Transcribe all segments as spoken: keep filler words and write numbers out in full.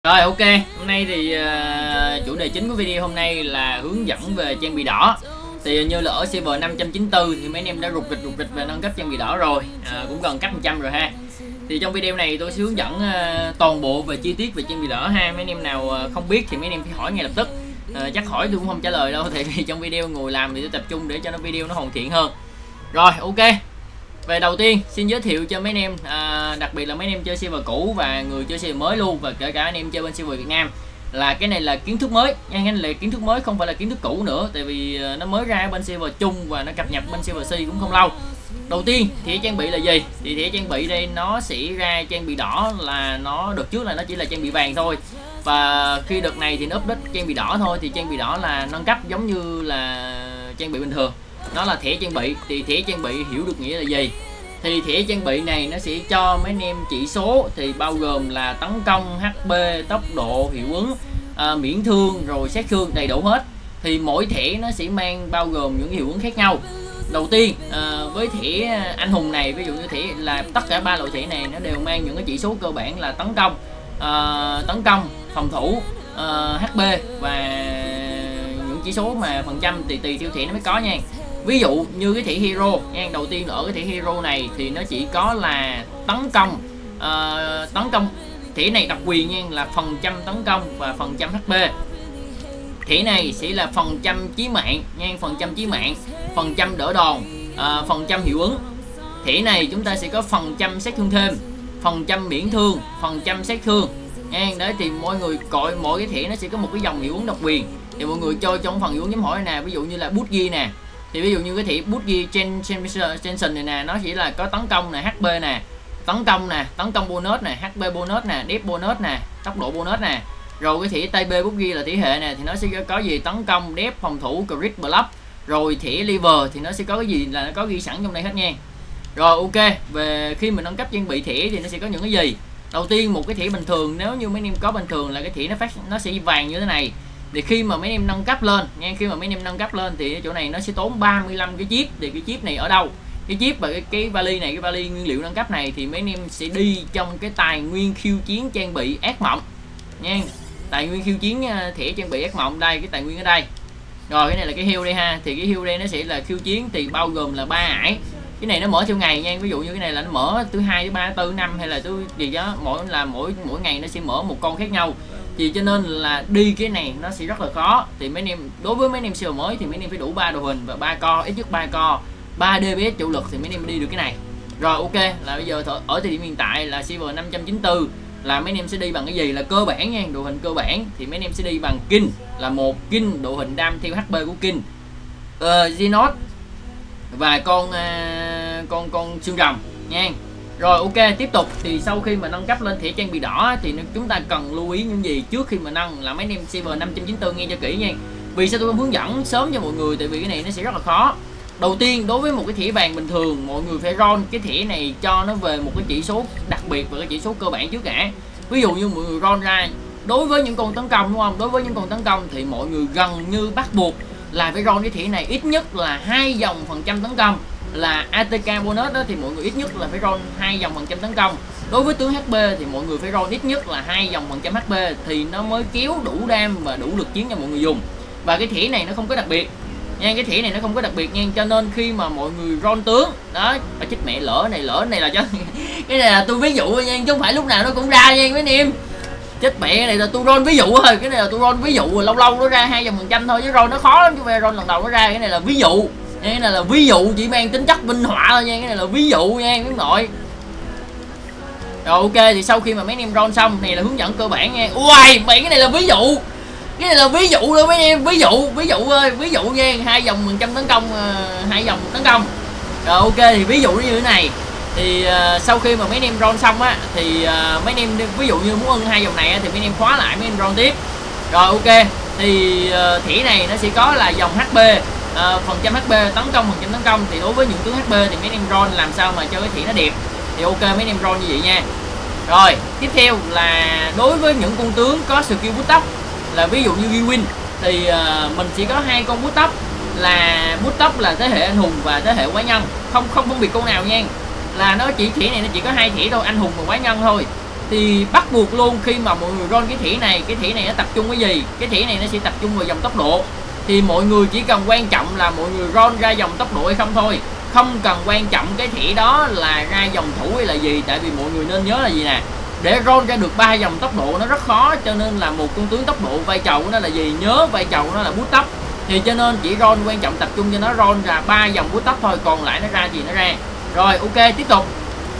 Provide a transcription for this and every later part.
Rồi ok, hôm nay thì uh, chủ đề chính của video hôm nay là hướng dẫn về trang bị đỏ. Thì như là ở server năm trăm chín mươi tư thì mấy anh em đã rục rịch rục rịch về nâng cấp trang bị đỏ rồi, à, cũng gần cấp một trăm rồi ha. Thì trong video này tôi sẽ hướng dẫn uh, toàn bộ về chi tiết về trang bị đỏ ha. Mấy anh em nào uh, không biết thì mấy anh em phải hỏi ngay lập tức. Uh, chắc hỏi tôi cũng không trả lời đâu, tại vì trong video ngồi làm thì tôi tập trung để cho nó video nó hoàn thiện hơn. Rồi ok. Về đầu tiên xin giới thiệu cho mấy anh em, à, đặc biệt là mấy anh em chơi server cũ và người chơi server mới luôn, và kể cả anh em chơi bên server Việt Nam, là cái này là kiến thức mới nha. Cái này là kiến thức mới, không phải là kiến thức cũ nữa, tại vì nó mới ra bên server chung và nó cập nhật bên server C cũng không lâu. Đầu tiên thì trang bị là gì? Thì thẻ trang bị đây nó sẽ ra trang bị đỏ, là nó đợt trước là nó chỉ là trang bị vàng thôi, và khi đợt này thì nó update trang bị đỏ thôi. Thì trang bị đỏ là nâng cấp giống như là trang bị bình thường, nó là thẻ trang bị. Thì thẻ trang bị hiểu được nghĩa là gì? Thì thẻ trang bị này nó sẽ cho mấy anh em chỉ số, thì bao gồm là tấn công, hát pê, tốc độ, hiệu ứng, à, miễn thương, rồi sát thương đầy đủ hết. Thì mỗi thẻ nó sẽ mang bao gồm những hiệu ứng khác nhau. Đầu tiên à, với thẻ anh hùng này, ví dụ như thẻ là tất cả ba loại thẻ này nó đều mang những cái chỉ số cơ bản là tấn công, à, tấn công, phòng thủ, à, hát pê và những chỉ số mà phần trăm tùy tùy theo thẻ nó mới có nha. Ví dụ như cái thẻ hero nha, đầu tiên ở cái thẻ hero này thì nó chỉ có là tấn công, uh, tấn công thẻ này độc quyền nha, là phần trăm tấn công và phần trăm hát pê. Thẻ này sẽ là phần trăm chí mạng nha, phần trăm chí mạng, phần trăm đỡ đòn, uh, phần trăm hiệu ứng. Thẻ này chúng ta sẽ có phần trăm sát thương thêm, phần trăm miễn thương, phần trăm sát thương nha. Đấy thì mọi người gọi mỗi cái thẻ nó sẽ có một cái dòng hiệu ứng độc quyền. Thì mọi người chơi trong phần hiệu ứng chấm hỏi nè, ví dụ như là Boogie nè, thì ví dụ như cái thẻ Boogie Jensen này nè, nó chỉ là có tấn công nè, hát pê nè, tấn công nè, tấn công bonus nè, hát pê bonus nè, def bonus nè, tốc độ bonus nè. Rồi cái thẻ tay B Boogie là thẻ hệ nè, thì nó sẽ có gì tấn công, def, phòng thủ, crit, block. Rồi thẻ liver thì nó sẽ có cái gì là nó có ghi sẵn trong đây hết nha. Rồi ok, về khi mình nâng cấp trang bị thẻ thì nó sẽ có những cái gì? Đầu tiên một cái thẻ bình thường, nếu như mấy anh em có bình thường là cái thẻ nó phát nó sẽ vàng như thế này. Thì khi mà mấy anh em nâng cấp lên nha, khi mà mấy anh em nâng cấp lên thì chỗ này nó sẽ tốn ba mươi lăm cái chip. Thì cái chip này ở đâu? Cái chip và cái, cái vali này, cái vali nguyên liệu nâng cấp này thì mấy anh em sẽ đi trong cái tài nguyên khiêu chiến trang bị ác mộng nha. Tài nguyên khiêu chiến thẻ trang bị ác mộng, đây cái tài nguyên ở đây. Rồi cái này là cái hiêu đây ha, thì cái hiêu đây nó sẽ là khiêu chiến, thì bao gồm là ba ải. Cái này nó mở theo ngày nha, ví dụ như cái này là nó mở thứ hai, thứ ba, thứ tư, năm hay là thứ gì đó, mỗi là mỗi mỗi ngày nó sẽ mở một con khác nhau. Thì cho nên là đi cái này nó sẽ rất là khó. Thì mấy anh em, đối với mấy anh em server mới thì mấy anh em phải đủ ba đội hình và ba co, ít nhất ba co, ba đê pê ét chủ lực thì mấy anh em đi được cái này. Rồi ok, là bây giờ ở thời điểm hiện tại là server năm trăm chín mươi tư là mấy anh em sẽ đi bằng cái gì? Là cơ bản nha, đội hình cơ bản thì mấy anh em sẽ đi bằng King, là một King, đội hình đam theo hát pê của King, uh, Genos và con uh, con con xương rồng nha. Rồi ok, tiếp tục thì sau khi mà nâng cấp lên thẻ trang bị đỏ thì chúng ta cần lưu ý những gì trước khi mà nâng, là mấy anh em server năm trăm chín mươi tư nghe cho kỹ nha. Vì sao tôi không hướng dẫn sớm cho mọi người? Tại vì cái này nó sẽ rất là khó. Đầu tiên, đối với một cái thẻ vàng bình thường, mọi người phải roll cái thẻ này cho nó về một cái chỉ số đặc biệt và cái chỉ số cơ bản trước cả. Ví dụ như mọi người roll ra đối với những con tấn công, đúng không? Đối với những con tấn công thì mọi người gần như bắt buộc là phải roll cái thẻ này ít nhất là hai dòng phần trăm tấn công. Là a tê ca bonus đó thì mọi người ít nhất là phải roll hai dòng phần trăm tấn công. Đối với tướng hát pê thì mọi người phải roll ít nhất là hai dòng phần trăm hát pê thì nó mới kéo đủ đam và đủ lực chiến cho mọi người dùng. Và cái thẻ này nó không có đặc biệt nha, cái thẻ này nó không có đặc biệt nha, cho nên khi mà mọi người roll tướng đó, à, chết mẹ, lỡ này lỡ này là cho cái này là tôi ví dụ nha, chứ không phải lúc nào nó cũng ra nha mấy anh em. Chết mẹ, cái này là tôi roll ví dụ thôi, cái này là tôi roll ví dụ, lâu lâu nó ra hai dòng phần trăm thôi, chứ roll nó khó lắm, chứ về roll lần đầu nó ra. Cái này là ví dụ, cái này là ví dụ, chỉ mang tính chất minh họa thôi nha, cái này là ví dụ nha các nội. Rồi ok, thì sau khi mà mấy anh em roll xong, này là hướng dẫn cơ bản nha. Ui, mày cái này là ví dụ, cái này là ví dụ thôi mấy anh em, ví dụ, ví dụ ơi, ví dụ nha, hai dòng phần trăm tấn công, hai dòng tấn công. Rồi ok, thì ví dụ như thế này. Thì uh, sau khi mà mấy anh em roll xong á, thì uh, mấy anh em ví dụ như muốn ưng hai dòng này á, thì mấy anh em khóa lại mấy anh em roll tiếp. Rồi ok, thì uh, thẻ này nó sẽ có là dòng hát pê, À, phần trăm hát pê, tấn công phần trăm tấn công. Thì đối với những tướng hát pê thì mấy anh em roll làm sao mà cho cái thẻ nó đẹp thì ok mấy anh em roll như vậy nha. Rồi tiếp theo là đối với những con tướng có skill bút tốc, là ví dụ như Gwyn thì uh, mình chỉ có hai con bút tốc, là bút tốc là thế hệ anh hùng và thế hệ quái nhân, không không phân biệt con nào nha, là nó chỉ thẻ này nó chỉ có hai thẻ thôi, anh hùng và quái nhân thôi. thì bắt buộc luôn khi mà mọi người roll cái thẻ này, cái thẻ này nó tập trung cái gì? Cái thẻ này nó sẽ tập trung vào dòng tốc độ. Thì mọi người chỉ cần quan trọng là mọi người roll ra dòng tốc độ hay không thôi, không cần quan trọng cái thẻ đó là ra dòng thủ hay là gì. Tại vì mọi người nên nhớ là gì nè, để roll ra được ba dòng tốc độ nó rất khó, cho nên là một con tướng tốc độ vai trò của nó là gì? Nhớ vai trò của nó là boost tốc. Thì cho nên chỉ roll quan trọng tập trung cho nó roll ra ba dòng boost tốc thôi, còn lại nó ra gì nó ra. Rồi ok, tiếp tục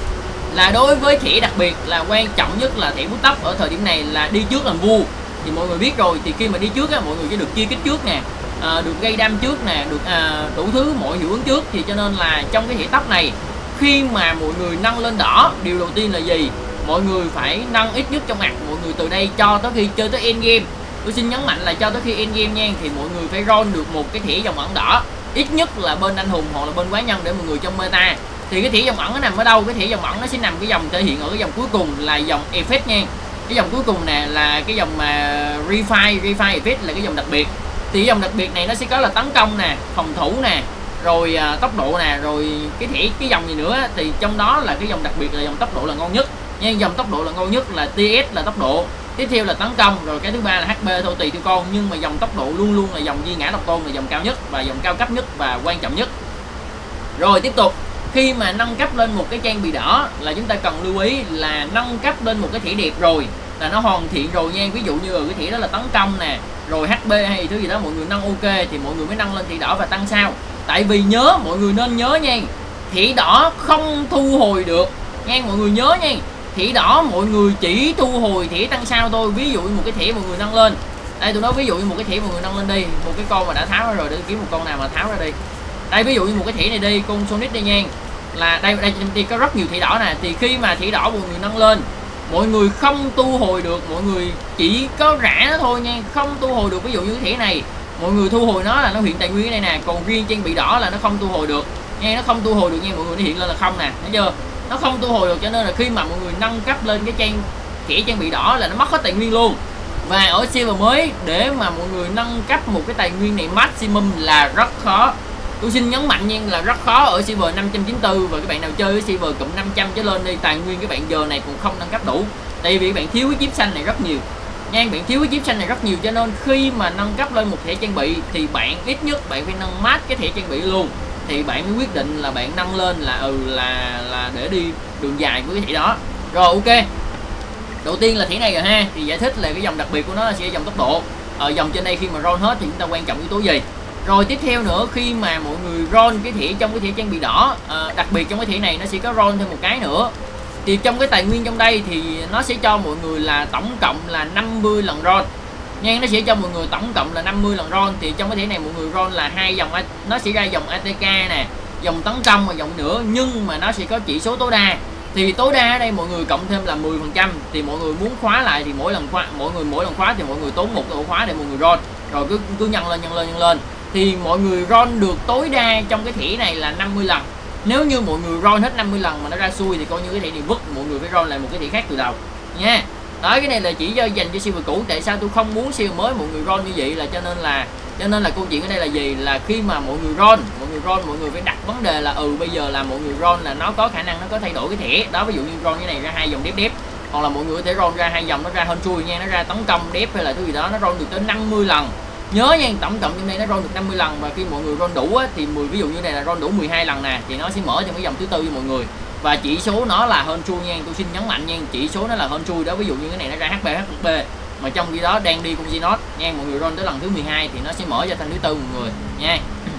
là đối với thẻ đặc biệt là quan trọng nhất là thẻ boost tốc ở thời điểm này là đi trước làm vua. Thì mọi người biết rồi, thì khi mà đi trước á, mọi người sẽ được chia kích trước nè, à, được gây đam trước nè, được à, đủ thứ mọi hiệu ứng trước. Thì cho nên là trong cái thẻ tốc này, khi mà mọi người nâng lên đỏ, điều đầu tiên là gì? Mọi người phải nâng ít nhất trong mặt. Mọi người từ đây cho tới khi chơi tới end game, tôi xin nhấn mạnh là cho tới khi end game nha, thì mọi người phải roll được một cái thẻ dòng ẩn đỏ, ít nhất là bên anh hùng hoặc là bên quái nhân để mọi người trong meta. Thì cái thẻ dòng ẩn nó nằm ở đâu? Cái thẻ dòng ẩn nó sẽ nằm cái dòng thể hiện ở cái dòng cuối cùng là dòng effect nha. Cái dòng cuối cùng nè là cái dòng mà refine refine effect là cái dòng đặc biệt. Thì cái dòng đặc biệt này nó sẽ có là tấn công nè, phòng thủ nè, rồi à, tốc độ nè, rồi cái thẻ cái dòng gì nữa. Thì trong đó là cái dòng đặc biệt là dòng tốc độ là ngon nhất nha. Dòng tốc độ là ngon nhất, là tê ét là tốc độ, tiếp theo là tấn công, rồi cái thứ ba là hát pê thôi, tùy theo con. Nhưng mà dòng tốc độ luôn luôn là dòng Di Ngã Độc Tôn là dòng cao nhất và dòng cao cấp nhất và quan trọng nhất. Rồi tiếp tục, khi mà nâng cấp lên một cái trang bị đỏ là chúng ta cần lưu ý là nâng cấp lên một cái thẻ đẹp rồi là nó hoàn thiện rồi nha. Ví dụ như ở cái thẻ đó là tấn công nè, rồi hát pê hay thứ gì đó mọi người nâng ok thì mọi người mới nâng lên thẻ đỏ và tăng sao. Tại vì nhớ, mọi người nên nhớ nha, thẻ đỏ không thu hồi được nha, mọi người nhớ nha. Thẻ đỏ mọi người chỉ thu hồi thẻ tăng sao thôi. Ví dụ như một cái thẻ mọi người nâng lên, đây tôi nói ví dụ như một cái thẻ mọi người nâng lên đi, một cái con mà đã tháo ra rồi, để kiếm một con nào mà tháo ra đi. Đây ví dụ như một cái thẻ này đi, con Sonic đây nha, là đây đây thì có rất nhiều thẻ đỏ nè. Thì khi mà thẻ đỏ mọi người nâng lên, mọi người không thu hồi được, mọi người chỉ có rã nó thôi nha, không thu hồi được. Ví dụ như cái thẻ này mọi người thu hồi nó là nó hiện tài nguyên đây nè, còn riêng trang bị đỏ là nó không thu hồi được nha, nó không thu hồi được nha mọi người, nó hiện lên là không nè, thấy chưa? Nó không thu hồi được, cho nên là khi mà mọi người nâng cấp lên cái trang thẻ trang bị đỏ là nó mất hết tài nguyên luôn. Và ở server mới để mà mọi người nâng cấp một cái tài nguyên này maximum là rất khó. Tôi xin nhấn mạnh nha là rất khó ở server năm trăm chín mươi tư. Và các bạn nào chơi với server cụm năm trăm trở lên đi, tài nguyên các bạn giờ này cũng không nâng cấp đủ. Tại vì các bạn thiếu cái chip xanh này rất nhiều nha, bạn thiếu cái chip xanh này rất nhiều. Cho nên khi mà nâng cấp lên một thẻ trang bị thì bạn ít nhất bạn phải nâng max cái thẻ trang bị luôn, thì bạn mới quyết định là bạn nâng lên là ừ là là để đi đường dài với cái thẻ đó. Rồi ok, đầu tiên là thẻ này rồi ha. Thì giải thích là cái dòng đặc biệt của nó là sẽ dòng tốc độ. Ở dòng trên đây khi mà roll hết thì chúng ta quan trọng yếu tố gì. Rồi tiếp theo nữa, khi mà mọi người roll cái thẻ trong cái thẻ trang bị đỏ, à, đặc biệt trong cái thẻ này nó sẽ có roll thêm một cái nữa. Thì trong cái tài nguyên trong đây thì nó sẽ cho mọi người là tổng cộng là năm mươi lần roll nha, nó sẽ cho mọi người tổng cộng là năm mươi lần roll. Thì trong cái thẻ này mọi người roll là hai dòng, nó sẽ ra dòng a tê ca nè, dòng tấn công và dòng nữa, nhưng mà nó sẽ có chỉ số tối đa. Thì tối đa ở đây mọi người cộng thêm là mười phần trăm. Thì mọi người muốn khóa lại thì mỗi lần khóa, mọi người mỗi lần khóa thì mọi người tốn một cái ổ khóa để mọi người roll, rồi cứ cứ nhân lên nhân lên nhân lên. Thì mọi người roll được tối đa trong cái thẻ này là năm mươi lần. Nếu như mọi người roll hết năm mươi lần mà nó ra xui thì coi như cái thẻ này vứt, mọi người phải roll lại một cái thẻ khác từ đầu nha. Đó, cái này là chỉ cho dành cho server cũ. Tại sao tôi không muốn server mới mọi người roll như vậy là cho nên là cho nên là câu chuyện ở đây là gì, là khi mà mọi người roll mọi người roll mọi người phải đặt vấn đề là ừ bây giờ là mọi người roll là nó có khả năng nó có thay đổi cái thẻ đó. Ví dụ như roll cái này ra hai dòng đép đép, hoặc là mọi người có thể roll ra hai dòng nó ra hên xui nha, nó ra tấn công đép hay là thứ gì đó, nó roll được tới năm mươi lần. Nhớ nha, tổng cộng trong đây nó roll được năm mươi lần. Và khi mọi người roll đủ á, thì mười ví dụ như này là roll đủ mười hai lần nè, thì nó sẽ mở cho cái dòng thứ tư cho mọi người. Và chỉ số nó là hên xui nha, tôi xin nhấn mạnh nha, chỉ số nó là hên xui đó. Ví dụ như cái này nó ra hát pê hát pê mà trong khi đó đang đi con Genos nha, mọi người roll tới lần thứ mười hai thì nó sẽ mở cho thanh thứ tư mọi người nha.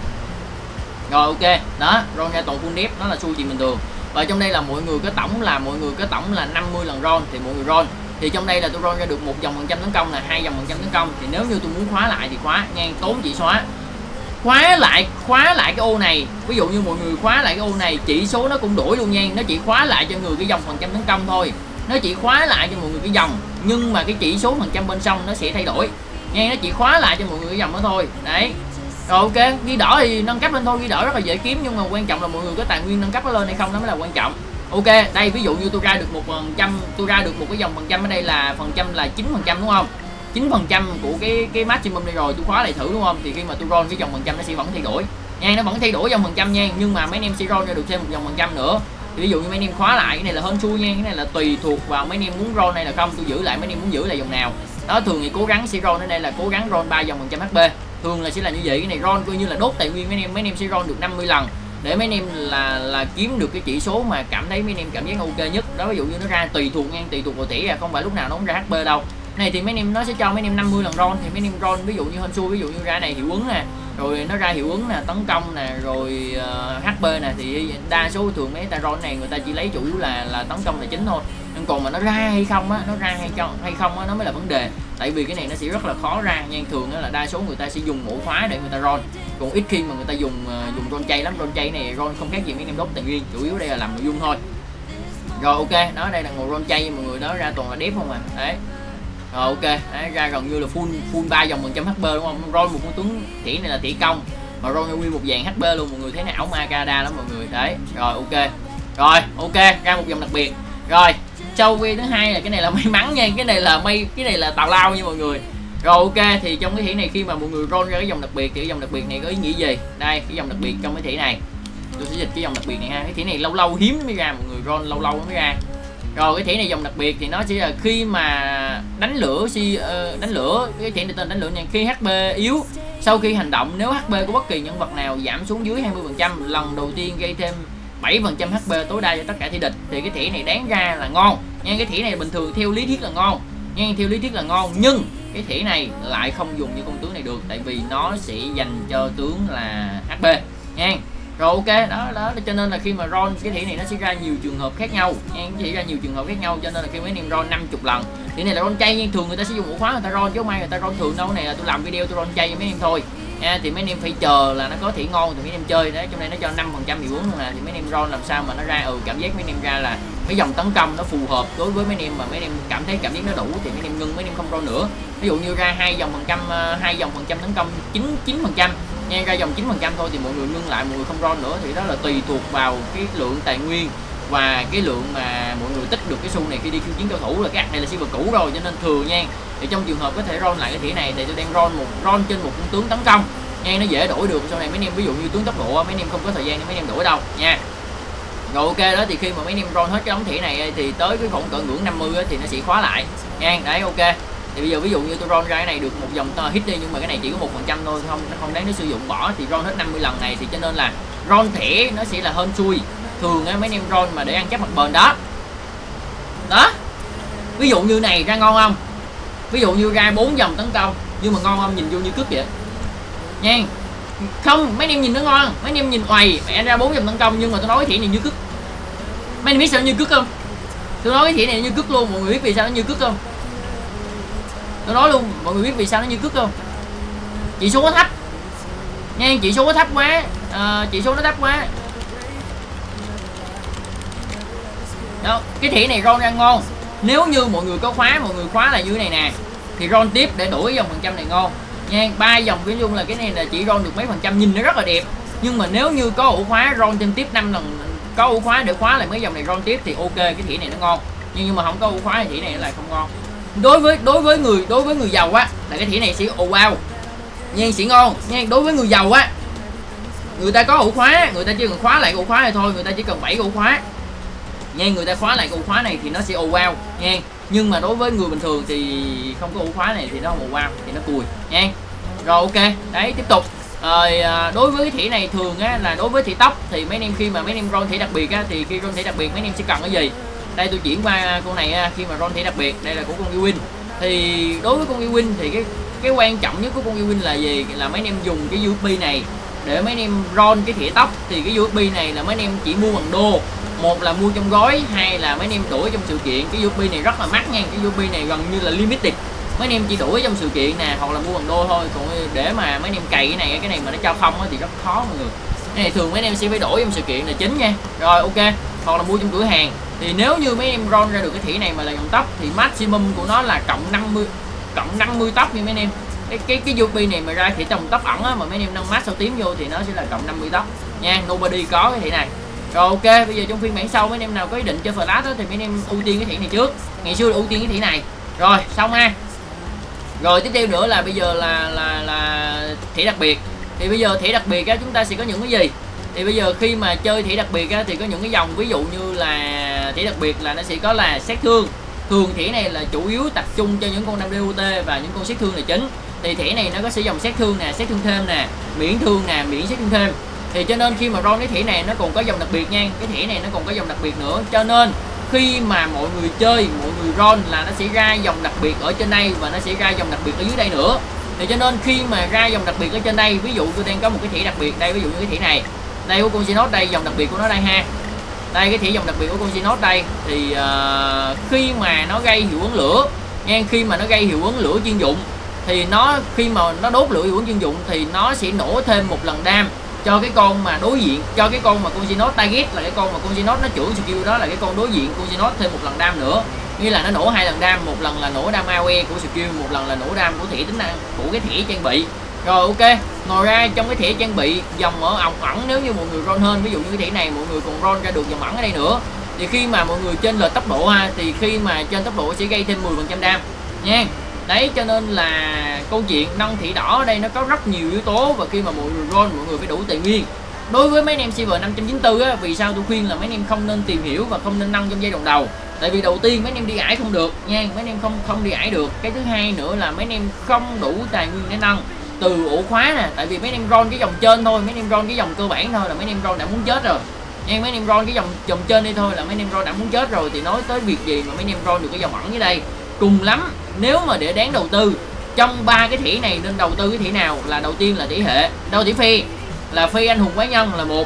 Rồi ok, đó, roll ra toàn full dép nó là xui chuyện bình thường. Và trong đây là mọi người có tổng là mọi người có tổng là năm mươi lần roll thì mọi người roll. Thì trong đây là tôi roll ra được một dòng phần trăm tấn công là hai dòng phần trăm tấn công. Thì nếu như tôi muốn khóa lại thì khóa nha, tốn chỉ xóa. Khóa lại khóa lại cái ô này, ví dụ như mọi người khóa lại cái ô này, chỉ số nó cũng đổi luôn nha, nó chỉ khóa lại cho người cái dòng phần trăm tấn công thôi. Nó chỉ khóa lại cho mọi người cái dòng, nhưng mà cái chỉ số phần trăm bên trong nó sẽ thay đổi nha, nó chỉ khóa lại cho mọi người cái dòng đó thôi. Đấy. Rồi ok, ghi đỏ thì nâng cấp lên thôi, ghi đỏ rất là dễ kiếm, nhưng mà quan trọng là mọi người có tài nguyên nâng cấp nó lên hay không, đó mới là quan trọng. Ok, đây ví dụ như tôi ra được một phần trăm, tôi ra được một cái dòng phần trăm ở đây là phần trăm là chín phần trăm đúng không? chín phần trăm của cái cái maximum đây rồi, tôi khóa lại thử đúng không? Thì khi mà tôi roll cái dòng phần trăm nó sẽ vẫn thay đổi nha, nó vẫn thay đổi dòng phần trăm nha, nhưng mà mấy anh em sẽ roll ra được thêm một dòng phần trăm nữa. Thì ví dụ như mấy anh em khóa lại cái này là hên xui nha, cái này là tùy thuộc vào mấy anh em muốn roll này là không, tôi giữ lại mấy anh em muốn giữ là dòng nào. Đó, thường thì cố gắng sẽ roll ở đây là cố gắng roll ba dòng phần trăm hát pê. Thường là sẽ là như vậy, cái này roll coi như là đốt tài nguyên mấy anh em, mấy anh em sẽ roll được năm mươi lần để mấy anh em là là kiếm được cái chỉ số mà cảm thấy mấy anh em cảm giác ok nhất. Đó, ví dụ như nó ra tùy thuộc nha, tùy thuộc vào tỷ à, không phải lúc nào nó cũng ra hát pê đâu. Này thì mấy anh em nó sẽ cho mấy anh em năm mươi lần roll, thì mấy anh em roll ví dụ như hên xui, ví dụ như ra này hiệu ứng nè, rồi nó ra hiệu ứng nè, tấn công nè, rồi uh, hát pê nè, thì đa số thường mấy ta roll này người ta chỉ lấy chủ yếu là là tấn công là chính thôi. Nhưng còn mà nó ra hay không á, nó ra hay không hay không á, nó mới là vấn đề. Tại vì cái này nó sẽ rất là khó ra nha. Thường là đa số người ta sẽ dùng ổ khóa để người ta roll, còn ít khi mà người ta dùng uh, dùng roll chay lắm. Roll chay này roll không khác gì mấy anh em đốt tài nguyên, chủ yếu đây là làm nội dung thôi. Rồi ok, đó đây là ngồi roll chay mọi người, đó ra toàn là đép không à. Đấy. Rồi ok, đấy, ra gần như là full full ba dòng phần trăm hát pê đúng không? Roll một con tướng thủy này là thủy công, mà roll nguyên một dàn hát pê luôn mọi người, thấy nó ảo ma Kada lắm mọi người. Đấy, rồi ok. Rồi ok, ra một dòng đặc biệt. Rồi, sau cái thứ hai là cái này là may mắn nha, cái này là may cái này là tào lao nha mọi người. Rồi ok, thì trong cái thủy này khi mà mọi người roll ra cái dòng đặc biệt thì cái dòng đặc biệt này có ý nghĩa gì? Đây, cái dòng đặc biệt trong cái thủy này. Tôi sẽ dịch cái dòng đặc biệt này ha. Cái thủy này lâu lâu hiếm mới ra mọi người, roll lâu lâu mới ra. Rồi cái thẻ này dòng đặc biệt thì nó sẽ là khi mà đánh lửa si uh, đánh lửa, cái thẻ này tên đánh lửa nha, khi hát pê yếu sau khi hành động, nếu hát pê của bất kỳ nhân vật nào giảm xuống dưới hai mươi phần trăm, lần đầu tiên gây thêm bảy phần trăm hát pê tối đa cho tất cả thẻ địch, thì cái thẻ này đáng ra là ngon nha. Cái thẻ này bình thường theo lý thuyết là ngon nha, theo lý thuyết là ngon, nhưng cái thẻ này lại không dùng như con tướng này được, tại vì nó sẽ dành cho tướng là hát pê nha. Rồi ok, đó đó cho nên là khi mà roll cái thẻ này nó sẽ ra nhiều trường hợp khác nhau nha, nó sẽ ra nhiều trường hợp khác nhau, cho nên là khi mấy anh em roll năm mươi lần thì này là roll chay, nhưng thường người ta sẽ dùng ổ khóa người ta roll chứ không ai người ta roll thường đâu. Này là tôi làm video tôi roll chay với mấy anh em thôi nha, thì mấy anh em phải chờ là nó có thẻ ngon thì mấy anh em chơi. Đấy, trong đây nó cho năm phần trăm hiệu ứng luôn nè, thì mấy anh em roll làm sao mà nó ra ừ cảm giác mấy anh em ra là cái dòng tấn công nó phù hợp đối với mấy anh em, mà mấy anh em cảm thấy cảm giác nó đủ thì mấy anh em ngưng, mấy anh em không roll nữa. Ví dụ như ra hai dòng phần trăm, hai dòng phần trăm tấn công chín chín phần trăm nha, ra dòng chín phần trăm thôi thì mọi người ngưng lại, mọi người không roll nữa, thì đó là tùy thuộc vào cái lượng tài nguyên và cái lượng mà mọi người tích được cái xu này khi đi khiêu chiến cao thủ. Là cái ạc này là silver cũ rồi cho nên thường nha, thì trong trường hợp có thể roll lại cái thẻ này thì tôi đang roll một roll trên một con tướng tấn công nha, nó dễ đổi được. Sau này mấy anh em ví dụ như tướng tốc độ mấy anh em không có thời gian để mấy anh em đổi đâu nha. Rồi ok, đó thì khi mà mấy anh em roll hết cái đống thẻ này thì tới cái khoảng cỡ ngưỡng năm mươi thì nó sẽ khóa lại nha. Đấy ok. Thì bây giờ ví dụ như tôi roll ra cái này được một dòng hit đi, nhưng mà cái này chỉ có một phần trăm thôi, không nó không đáng để sử dụng, bỏ thì roll hết năm mươi lần này, thì cho nên là roll thẻ nó sẽ là hên xui. Thường á mấy anh em roll mà để ăn chắc mặt bền đó. Đó. Ví dụ như này ra ngon không? Ví dụ như ra bốn dòng tấn công nhưng mà ngon không, nhìn vô như cướp vậy. Nha. Không, mấy anh em nhìn nó ngon, mấy anh em nhìn oầy, mẹ ra bốn dòng tấn công nhưng mà tôi nói cái thẻ này như cướp. Mấy anh em biết sao như cướp không? Tôi nói cái thẻ này như cướp luôn, mọi người biết vì sao nó như cướp không? Tôi nói luôn, mọi người biết vì sao nó như cướp không? Chỉ số nó thấp nha, chỉ số nó thấp quá, à, chỉ số nó thấp quá. Đó, cái thẻ này roll ra ngon. Nếu như mọi người có khóa, mọi người khóa là như thế này nè, thì roll tiếp để đổi dòng phần trăm này ngon nha. Ba dòng ví dụ là cái này là chỉ roll được mấy phần trăm, nhìn nó rất là đẹp, nhưng mà nếu như có ổ khóa roll thêm tiếp năm lần, có ổ khóa để khóa lại mấy dòng này roll tiếp thì ok, cái thẻ này nó ngon. Nhưng, nhưng mà không có ổ khóa thì thẻ này lại không ngon. Đối với đối với người đối với người giàu á là cái thẻ này sẽ ồ wow nha, sẽ ngon nha. Đối với người giàu á, người ta có ổ khóa, người ta chỉ cần khóa lại ổ khóa này thôi, người ta chỉ cần bảy ổ khóa nha, người ta khóa lại ổ khóa này thì nó sẽ ồ wow nha. Nhưng mà đối với người bình thường thì không có ổ khóa này thì nó không ồ wow, thì nó cùi nha. Rồi ok, đấy tiếp tục. Rồi đối với cái thẻ này thường á là đối với thẻ tóc thì mấy anh em khi mà mấy anh em roll thẻ đặc biệt á, thì khi roll thẻ đặc biệt mấy anh em sẽ cần cái gì? Đây tôi chuyển qua con này, khi mà roll thẻ đặc biệt, đây là của con Ewin. Thì đối với con Ewin thì cái cái quan trọng nhất của con Ewin là gì? Là mấy anh em dùng cái u ét bê này để mấy anh em roll cái thẻ tóc. Thì cái u ét bê này là mấy anh em chỉ mua bằng đô, một là mua trong gói, hai là mấy anh em đổi trong sự kiện. Cái u ét bê này rất là mắc nha, cái u ét bê này gần như là limited, mấy anh em chỉ đổi trong sự kiện nè, hoặc là mua bằng đô thôi. Còn để mà mấy anh em cày cái này cái này mà nó cho không thì rất khó mọi người. Cái này thường mấy anh em sẽ phải đổi trong sự kiện là chính nha. Rồi ok, hoặc là mua trong cửa hàng. Thì nếu như mấy em roll ra được cái thẻ này mà là dòng tóc thì maximum của nó là cộng năm mươi cộng năm mươi tóc nha mấy anh em. Cái cái cái u ét bê này mà ra thẻ trồng tóc ẩn á, mà mấy anh em nâng max sau tím vô thì nó sẽ là cộng năm mươi tóc nha. Nobody có cái thẻ này. Rồi ok, bây giờ trong phiên bản sau mấy anh em nào có ý định chơi flash đó thì mấy anh em ưu tiên cái thẻ này trước. Ngày xưa là ưu tiên cái thẻ này. Rồi xong ha. Rồi tiếp theo nữa là bây giờ là là là thẻ đặc biệt. Thì bây giờ thẻ đặc biệt á chúng ta sẽ có những cái gì? Thì bây giờ khi mà chơi thẻ đặc biệt á, thì có những cái dòng ví dụ như là thẻ đặc biệt là nó sẽ có là sát thương. Thường thẻ này là chủ yếu tập trung cho những con năm đê u tê và những con sát thương là chính. Thì thẻ này nó có sử dụng sát thương nè, sát thương thêm nè, miễn thương nè, miễn sát thương thêm. Thì cho nên khi mà ron cái thẻ này nó còn có dòng đặc biệt nha, cái thẻ này nó còn có dòng đặc biệt nữa. Cho nên khi mà mọi người chơi, mọi người ron là nó sẽ ra dòng đặc biệt ở trên đây và nó sẽ ra dòng đặc biệt ở dưới đây nữa. Thì cho nên khi mà ra dòng đặc biệt ở trên đây, ví dụ tôi đang có một cái thẻ đặc biệt đây, ví dụ như cái thẻ này đây của con Genos, đây dòng đặc biệt của nó đây ha, đây cái thẻ dòng đặc biệt của con Genos đây, thì uh, khi mà nó gây hiệu ứng lửa nha, khi mà nó gây hiệu ứng lửa chuyên dụng thì nó khi mà nó đốt lửa hiệu ứng chuyên dụng thì nó sẽ nổ thêm một lần đam cho cái con mà đối diện, cho cái con mà con Genos target là cái con mà con Genos nó chữa skill đó là cái con đối diện con Genos thêm một lần đam nữa, như là nó nổ hai lần đam, một lần là nổ đam a o e của skill, một lần là nổ đam của thẻ tính năng của cái thẻ trang bị. Rồi ok, ngoài ra trong cái thẻ trang bị dòng ở ổng ẩn, nếu như mọi người ron hơn, ví dụ như cái thẻ này mọi người còn ron ra được dòng ẩn ở đây nữa, thì khi mà mọi người trên lệch tốc độ ha, thì khi mà trên tốc độ sẽ gây thêm mười phần trăm đam nha. Đấy, cho nên là câu chuyện nâng thẻ đỏ ở đây nó có rất nhiều yếu tố, và khi mà mọi người ron mọi người phải đủ tài nguyên. Đối với mấy anh em Silver năm trăm chín mươi tư á, vì sao tôi khuyên là mấy anh em không nên tìm hiểu và không nên nâng trong giai đoạn đầu. Tại vì đầu tiên mấy anh em đi ải không được nha, mấy anh em không không đi ải được. Cái thứ hai nữa là mấy anh em không đủ tài nguyên để nâng từ ổ khóa nè, tại vì mấy anh em ron cái dòng trên thôi, mấy anh em ron cái dòng cơ bản thôi là mấy anh em ron đã muốn chết rồi nha. Mấy anh em ron cái dòng dòng trên đây thôi là mấy anh em ron đã muốn chết rồi, thì nói tới việc gì mà mấy anh em ron được cái dòng ẩn dưới đây. Cùng lắm nếu mà để đáng đầu tư trong ba cái thẻ này nên đầu tư cái thẻ nào, là đầu tiên là thẻ hệ, đâu thẻ phi là phi anh hùng quái nhân là một,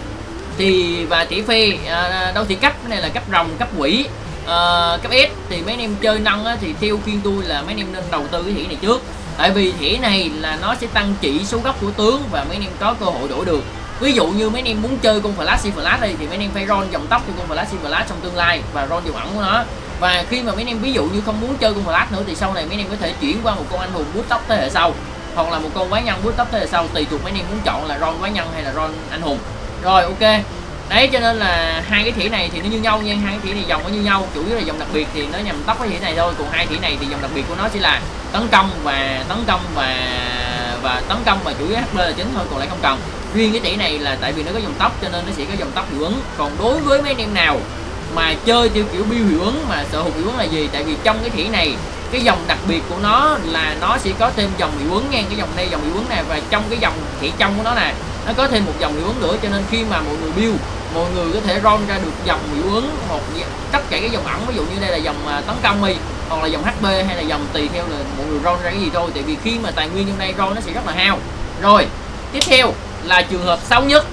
thì và thẻ phi à, đâu thì cấp, cái này là cấp rồng, cấp quỷ, à, cấp S, thì mấy anh em chơi nâng á, thì theo khuyên tôi là mấy anh em nên đầu tư cái thẻ này trước. Tại vì thẻ này là nó sẽ tăng chỉ số gốc của tướng và mấy anh em có cơ hội đổi được. Ví dụ như mấy anh em muốn chơi con Flash Flash đây thì mấy anh em phải ron dòng tóc cho con Flash Flash trong tương lai và ron dòng ẩn của nó. Và khi mà mấy anh em ví dụ như không muốn chơi con Flash nữa thì sau này mấy anh em có thể chuyển qua một con anh hùng boost tóc thế hệ sau, hoặc là một con quái nhân boost tóc thế hệ sau, tùy thuộc mấy anh em muốn chọn là ron quái nhân hay là ron anh hùng. Rồi ok. Đấy, cho nên là hai cái thẻ này thì nó như nhau nha, hai cái thẻ này dòng nó như nhau, chủ yếu là dòng đặc biệt thì nó nhằm tóc cái thẻ này thôi, còn hai thẻ này thì dòng đặc biệt của nó sẽ là tấn công và tấn công và và tấn công và chủ yếu hát pê là chính thôi, còn lại không cần. Riêng cái thẻ này là tại vì nó có dòng tóc cho nên nó sẽ có dòng tóc hiệu ứng. Còn đối với mấy anh em nào mà chơi theo kiểu build hiệu ứng, mà sở hữu hiệu ứng là gì, tại vì trong cái thẻ này cái dòng đặc biệt của nó là nó sẽ có thêm dòng hiệu ứng nha, cái dòng đây dòng hiệu ứng này, và trong cái dòng thẻ trong của nó nè nó có thêm một dòng hiệu ứng nữa, cho nên khi mà mọi người build mọi người có thể ron ra được dòng hiệu ứng hoặc tất cả cái dòng ẩn, ví dụ như đây là dòng tấn công đi, hoặc là dòng hát pê hay là dòng tùy theo là mọi người ron ra cái gì thôi, tại vì khi mà tài nguyên trong đây ron nó sẽ rất là hao. Rồi tiếp theo là trường hợp xấu nhất.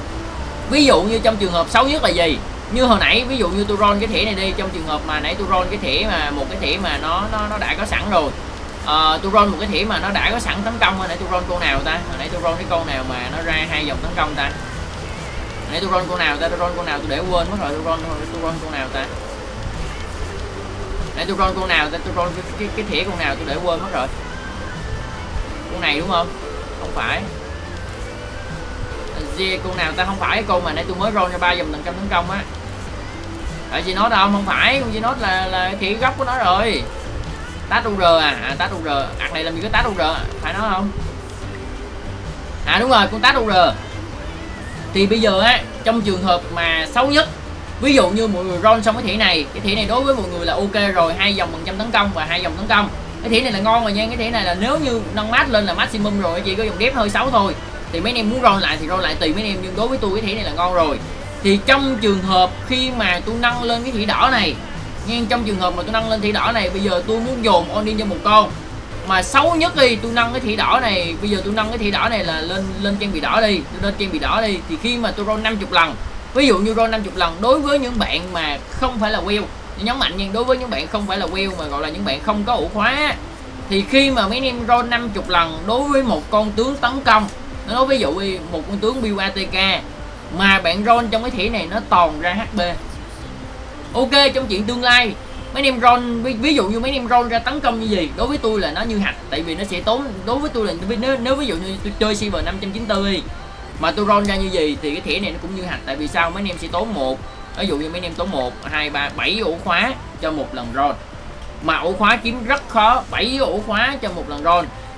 Ví dụ như trong trường hợp xấu nhất là gì, như hồi nãy ví dụ như tôi ron cái thẻ này đi, trong trường hợp mà nãy tôi ron cái thẻ mà một cái thẻ mà nó nó nó đã có sẵn rồi, à, tôi ron một cái thẻ mà nó đã có sẵn tấn công. Hồi nãy tôi ron con nào ta, hồi nãy tôi ron cái con nào mà nó ra hai dòng tấn công ta, nãy tôi ron con nào ta, tôi ron con nào tôi để quên mất rồi, tôi ron tôi ron con nào ta, nãy tôi ron con nào ta, tôi ron cái cái, cái thẻ con nào tôi để quên mất rồi, con này đúng không, không phải G con nào ta, không phải cái con mà nãy tôi mới ron cho ba dòng tấn công tấn công á, phải gì nó đâu, không phải con gì nó là là thẻ gốc của nó rồi, tát u rờ à, à tát u rờ, ạc này làm gì có tát u rờ, phải nó không, à đúng rồi con tát u rờ. Thì bây giờ á, trong trường hợp mà xấu nhất, ví dụ như mọi người ron xong cái thẻ này, cái thẻ này đối với mọi người là ok rồi, hai dòng phần trăm tấn công và hai dòng tấn công, cái thẻ này là ngon rồi nha. Cái thẻ này là nếu như nâng mát lên là maximum rồi, chỉ có dòng dép hơi xấu thôi, thì mấy anh em muốn ron lại thì ron lại tùy mấy anh em, nhưng đối với tôi cái thẻ này là ngon rồi. Thì trong trường hợp khi mà tôi nâng lên cái thẻ đỏ này nha, trong trường hợp mà tôi nâng lên thẻ đỏ này, bây giờ tôi muốn dồn on in cho một con mà xấu nhất đi, tôi nâng cái thẻ đỏ này, bây giờ tôi nâng cái thẻ đỏ này là lên lên trang bị đỏ đi, tôi lên trang bị đỏ đi, thì khi mà tôi roll năm mươi lần, ví dụ như roll năm mươi lần, đối với những bạn mà không phải là whale, nhấn mạnh nha, đối với những bạn không phải là whale mà gọi là những bạn không có ổ khóa, thì khi mà mấy anh em roll năm mươi lần đối với một con tướng tấn công, nó nói ví dụ đi, một con tướng build a tê ca mà bạn roll trong cái thẻ này nó toàn ra hát pê, ok, trong chuyện tương lai mấy anh em ron ví, ví dụ như mấy anh em ron ra tấn công như gì, đối với tôi là nó như hạch, tại vì nó sẽ tốn, đối với tôi là nếu, nếu ví dụ như tôi chơi Silver năm trăm chín mươi tư đi mà tôi ron ra như gì thì cái thẻ này nó cũng như hạch. Tại vì sao, mấy anh em sẽ tốn một, ví dụ như mấy anh em tốn một hai ba bảy ổ khóa cho một lần ron, mà ổ khóa kiếm rất khó, bảy ổ khóa cho một lần ron,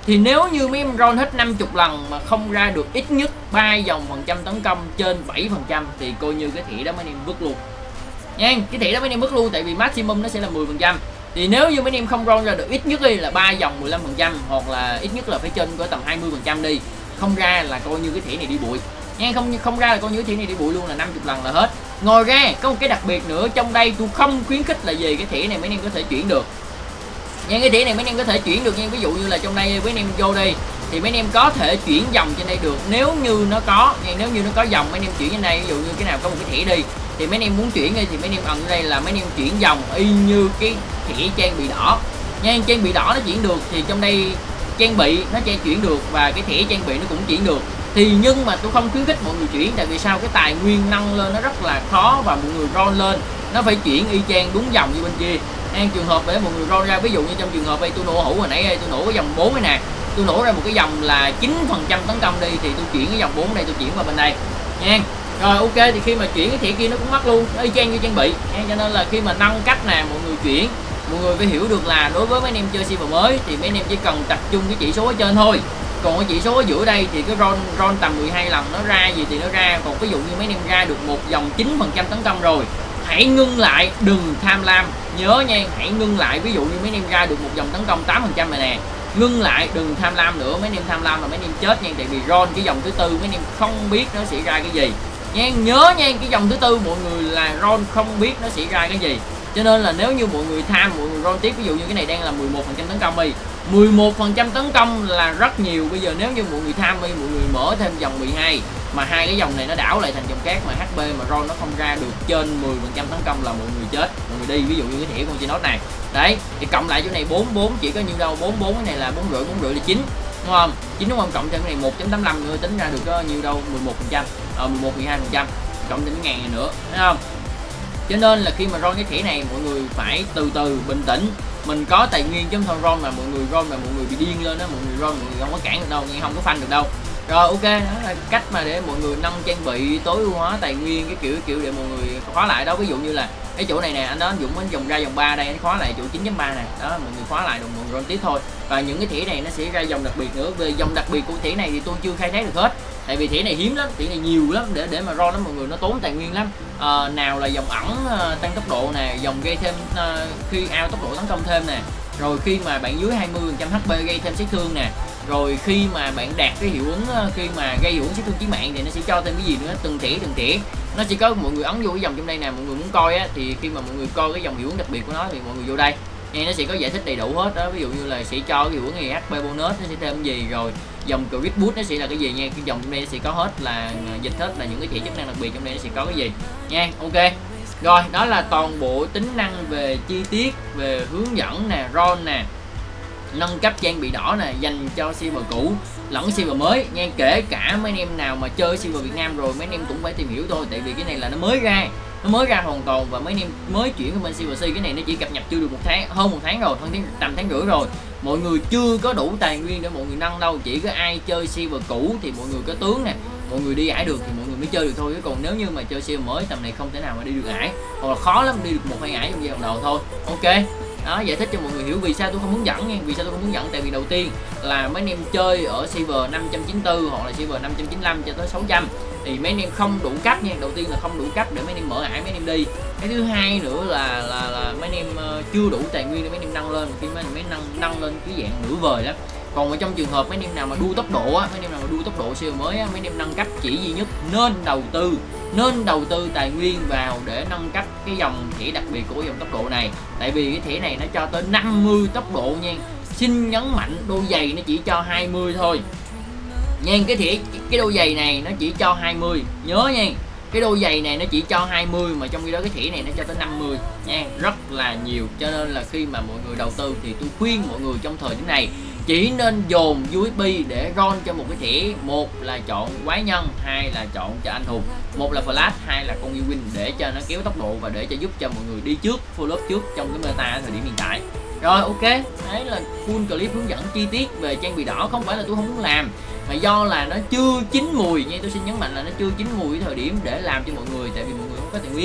Thì nếu như mấy em roll hết năm mươi lần mà không ra được ít nhất ba dòng phần trăm tấn công trên bảy phần trăm thì coi như cái thẻ đó mấy em vứt luôn nha. Cái thẻ đó mấy em vứt luôn, tại vì maximum nó sẽ là mười phần trăm. Thì nếu như mấy em không roll ra được ít nhất đi là ba dòng mười lăm phần trăm, hoặc là ít nhất là phải trên có tầm hai mươi phần trăm đi, không ra là coi như cái thẻ này đi bụi nha. Không không ra là coi như cái thẻ này đi bụi luôn, là năm mươi lần là hết. Ngoài ra có một cái đặc biệt nữa, trong đây tôi không khuyến khích là gì cái thẻ này mấy em có thể chuyển được nha. Cái thẻ này mấy em có thể chuyển được nha. Ví dụ như là trong đây mấy em vô đây thì mấy em có thể chuyển dòng trên đây được, nếu như nó có nha. Nếu như nó có dòng mấy em chuyển trên đây, ví dụ như cái nào có một cái thẻ đi thì mấy em muốn chuyển đi thì mấy em ấn đây là mấy em chuyển dòng y như cái thẻ trang bị đỏ nha. Trang bị đỏ nó chuyển được thì trong đây trang bị nó trang chuyển được và cái thẻ trang bị nó cũng chuyển được. Thì nhưng mà tôi không khuyến khích mọi người chuyển, tại vì sao, cái tài nguyên nâng lên nó rất là khó và mọi người roll lên nó phải chuyển y chang đúng dòng như bên kia. An trường hợp để mọi người roll ra, ví dụ như trong trường hợp đây tôi nổ hũ hồi nãy đây, tôi nổ cái dòng bốn này nè, tôi nổ ra một cái dòng là chín phần trăm tấn công đi thì tôi chuyển cái dòng bốn đây tôi chuyển qua bên đây nha. Rồi ok, thì khi mà chuyển cái thẻ kia nó cũng mất luôn, nó y chang như trang bị nha. Cho nên là khi mà nâng cấp nè mọi người chuyển, mọi người phải hiểu được là đối với mấy anh em chơi server mới thì mấy anh em chỉ cần tập trung cái chỉ số ở trên thôi. Còn cái chỉ số ở giữa đây thì cái roll roll tầm mười hai lần nó ra gì thì nó ra. Còn ví dụ như mấy anh em ra được một dòng chín phần trăm tấn công rồi, hãy ngưng lại, đừng tham lam. Nhớ nha, hãy ngưng lại. Ví dụ như mấy anh em ra được một dòng tấn công tám phần trăm này nè, ngưng lại, đừng tham lam nữa. Mấy anh em tham lam là mấy anh em chết nha. Tại vì roll cái dòng thứ tư mấy anh em không biết nó sẽ ra cái gì nha. Nhớ nha, cái dòng thứ tư mọi người là roll không biết nó sẽ ra cái gì. Cho nên là nếu như mọi người tham, mọi người roll tiếp, ví dụ như cái này đang là mười một phần trăm tấn công đi, mười một phần trăm tấn công là rất nhiều. Bây giờ nếu như mọi người tham đi, mọi người mở thêm dòng mười hai mà hai cái dòng này nó đảo lại thành dòng khác mà hát pê mà roll nó không ra được trên mười phần trăm tấn công là mọi người chết, mọi người đi. Ví dụ như cái thẻ con Genos này đấy, thì cộng lại chỗ này bốn bốn chỉ có nhiêu đâu, bốn bốn cái này là bốn rưỡi, bốn rưỡi là chín, đúng không? chín đúng không? Cộng thêm cái này một chấm tám mươi lăm nữa tính ra được có nhiêu đâu, mười một phần trăm, ờ mười một mười hai phần trăm, cộng thêm cái ngàn này nữa, thấy không? Cho nên là khi mà roll cái thẻ này mọi người phải từ từ bình tĩnh. Mình có tài nguyên chứ không roll mà mọi người roll mà mọi người bị điên lên đó, mọi người roll mọi người không có cản được đâu, nghe không có phanh được đâu. Rồi ok, đó là cách mà để mọi người nâng trang bị, tối ưu hóa tài nguyên, cái kiểu cái kiểu để mọi người khóa lại đó. Ví dụ như là cái chỗ này nè, anh đó anh Dũng anh vòng ra vòng ba đây, anh khóa lại chỗ chín chấm ba này, đó mọi người khóa lại rồi mọi người roll tiếp thôi. Và những cái thẻ này nó sẽ ra dòng đặc biệt nữa. Về dòng đặc biệt của thẻ này thì tôi chưa khai thác được hết, tại vì thẻ này hiếm lắm, thẻ này nhiều lắm, để để mà roll lắm mọi người, nó tốn tài nguyên lắm. À, nào là dòng ẩn uh, tăng tốc độ nè, dòng gây thêm uh, khi out tốc độ tấn công thêm nè, rồi khi mà bạn dưới hai mươi phần trăm hát pê gây thêm sát thương nè, rồi khi mà bạn đạt cái hiệu ứng uh, khi mà gây hiệu ứng sát thương chí mạng thì nó sẽ cho thêm cái gì nữa, từng thẻ từng thẻ nó sẽ có. Mọi người ấn vô cái dòng trong đây nè, mọi người muốn coi á thì khi mà mọi người coi cái dòng hiệu ứng đặc biệt của nó thì mọi người vô đây nghe, nó sẽ có giải thích đầy đủ hết đó. Ví dụ như là sẽ cho cái hiệu ứng gì, hát pê bonus nó sẽ thêm gì, rồi dòng crit boost nó sẽ là cái gì nha. Cái dòng trong đây nó sẽ có hết, là dịch hết là những cái thẻ chức năng đặc biệt trong đây nó sẽ có cái gì nha. Ok, rồi đó là toàn bộ tính năng về chi tiết, về hướng dẫn nè, roll nè, nâng cấp trang bị đỏ nè, dành cho server cũ lẫn server mới nha. Kể cả mấy anh em nào mà chơi server Việt Nam rồi mấy anh em cũng phải tìm hiểu thôi, tại vì cái này là nó mới ra, nó mới ra hoàn toàn và mấy anh em mới chuyển qua bên server C. Cái này nó chỉ cập nhật chưa được một tháng, hơn một tháng rồi, hơn tầm tháng rưỡi rồi. Mọi người chưa có đủ tài nguyên để mọi người nâng đâu. Chỉ có ai chơi server cũ thì mọi người có tướng nè, mọi người đi ải được thì mọi người mới chơi được thôi. Chứ còn nếu như mà chơi server mới tầm này không thể nào mà đi được ải, hoặc là khó lắm đi được một hai ải trong giai đoạn đầu thôi. Ok, đó, giải thích cho mọi người hiểu vì sao tôi không hướng dẫn nha. Vì sao tôi không hướng dẫn, tại vì đầu tiên là mấy anh em chơi ở server năm trăm chín mươi tư hoặc là server năm trăm chín mươi lăm cho tới sáu trăm thì mấy anh em không đủ cấp nha. Đầu tiên là không đủ cấp để mấy anh em mở ải mấy anh em đi. Cái thứ hai nữa là là, là mấy anh em uh, chưa đủ tài nguyên để mấy anh em nâng lên. Khi mấy anh em nâng nâng lên cái dạng nửa vời lắm. Còn ở trong trường hợp mấy anh em nào mà đua tốc độ á, mấy anh em nào mà đua tốc độ server mới á, mấy anh em nâng cấp chỉ duy nhất nên đầu tư nên đầu tư tài nguyên vào để nâng cấp cái dòng thẻ đặc biệt của dòng tốc độ này. Tại vì cái thẻ này nó cho tới năm mươi tốc độ nha. Xin nhấn mạnh đôi giày nó chỉ cho hai mươi thôi nha. Cái thẻ cái đôi giày này nó chỉ cho hai mươi, nhớ nha. Cái đôi giày này nó chỉ cho hai mươi mà trong khi đó cái thẻ này nó cho tới năm mươi nha, rất là nhiều. Cho nên là khi mà mọi người đầu tư thì tôi khuyên mọi người trong thời điểm này chỉ nên dồn u ét bê để roll cho một cái thẻ. Một là chọn quái nhân, hai là chọn cho anh hùng, một là flash, hai là con win để cho nó kéo tốc độ và để cho giúp cho mọi người đi trước, follow trước trong cái meta ở thời điểm hiện tại. Rồi ok, đấy là full clip hướng dẫn chi tiết về trang bị đỏ. Không phải là tôi không muốn làm, mà do là nó chưa chín mùi nha. Tôi xin nhấn mạnh là nó chưa chín mùi thời điểm để làm cho mọi người, tại vì mọi người không có tài nguyên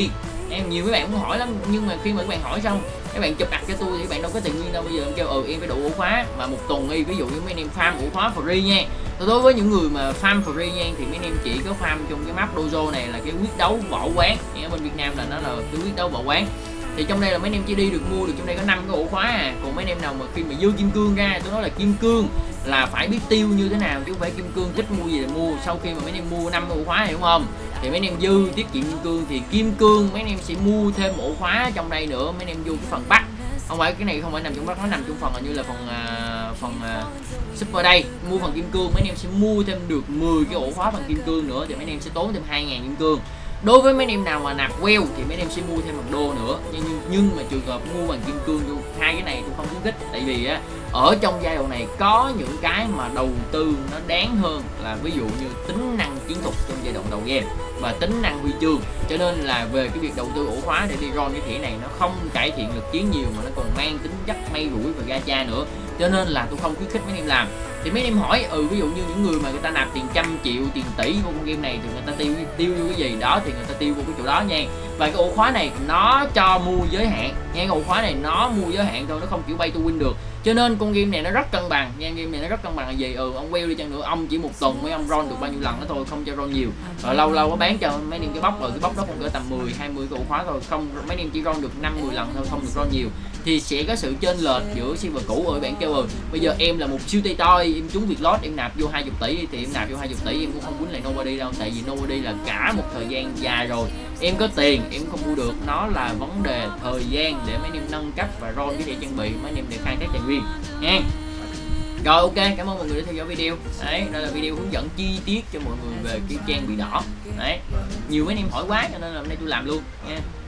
Em nhiều mấy bạn cũng hỏi lắm, nhưng mà khi mà các bạn hỏi xong các bạn chụp ặt cho tôi thì các bạn đâu có tiền nguyên đâu. Bây giờ em kêu ừ em phải đủ ổ khóa mà một tuần đi, ví dụ như mấy anh em farm ổ khóa free nha. Đối với những người mà farm free nha thì mấy anh em chỉ có farm trong cái map dojo này là cái quyết đấu võ quán, ở bên Việt Nam là nó là cái quyết đấu võ quán. Thì trong đây là mấy anh em chỉ đi được mua được trong đây có năm cái ổ khóa à. Còn mấy anh em nào mà khi mà dư kim cương ra, tôi nói là kim cương là phải biết tiêu như thế nào chứ không phải kim cương thích mua gì là mua. Sau khi mà mấy anh em mua năm ổ khóa này đúng không, thì mấy anh em dư tiết kiệm kim cương thì kim cương mấy anh em sẽ mua thêm ổ khóa trong đây nữa. Mấy anh em vô cái phần bắt, không phải cái này không phải nằm trong bắt, nó nằm trong phần như là phần uh, phần uh, super đây. Mua phần kim cương mấy anh em sẽ mua thêm được mười cái ổ khóa bằng kim cương nữa thì mấy anh em sẽ tốn thêm hai ngàn kim cương. Đối với mấy anh em nào mà nạp queo thì mấy anh em sẽ mua thêm bằng đô nữa, nhưng nhưng mà trường hợp mua bằng kim cương hai cái này tôi không khuyến khích, tại vì á ở trong giai đoạn này có những cái mà đầu tư nó đáng hơn là ví dụ như tính năng chiến thuật trong giai đoạn đầu game và tính năng huy chương, cho nên là về cái việc đầu tư ổ khóa để đi ron cái thẻ này nó không cải thiện lực chiến nhiều mà nó còn mang tính chất may rủi và gacha nữa, cho nên là tôi không khuyến khích mấy anh em làm. Thì mấy anh em hỏi ừ ví dụ như những người mà người ta nạp tiền trăm triệu tiền tỷ vô con game này thì người ta tiêu tiêu vô cái gì đó thì người ta tiêu vô cái chỗ đó nha. Và cái ổ khóa này nó cho mua giới hạn nha, cái ổ khóa này nó mua giới hạn thôi, nó không kiểu bay to win được, cho nên con game này nó rất cân bằng nha. Game này nó rất cân bằng là gì, ừ ông queo đi chăng nữa ông chỉ một tuần mấy ông ron được bao nhiêu lần đó thôi, không cho ron nhiều. Rồi lâu lâu có bán cho mấy anh em cái bóc, rồi cái bóc đó còn cỡ tầm mười hai mươi cái ổ khóa thôi, không mấy anh em chỉ ron được năm mười lần thôi, không được ron nhiều thì sẽ có sự chênh lệch giữa server cũ. Rồi bạn kêu rồi bây giờ em là một siêu tay toi, em trúng việc lót em nạp vô hai mươi tỷ thì em nạp vô hai mươi tỷ em cũng không quýnh lại nobody đâu, tại vì nobody là cả một thời gian dài rồi, em có tiền em không mua được, nó là vấn đề thời gian để mấy anh em nâng cấp và ron cái để trang bị mấy anh em để khai thác tài nguyên nha. Rồi ok, cảm ơn mọi người đã theo dõi video. Đấy, đây là video hướng dẫn chi tiết cho mọi người về cái trang bị đỏ. Đấy, nhiều mấy anh em hỏi quá cho nên là hôm nay tôi làm luôn nha.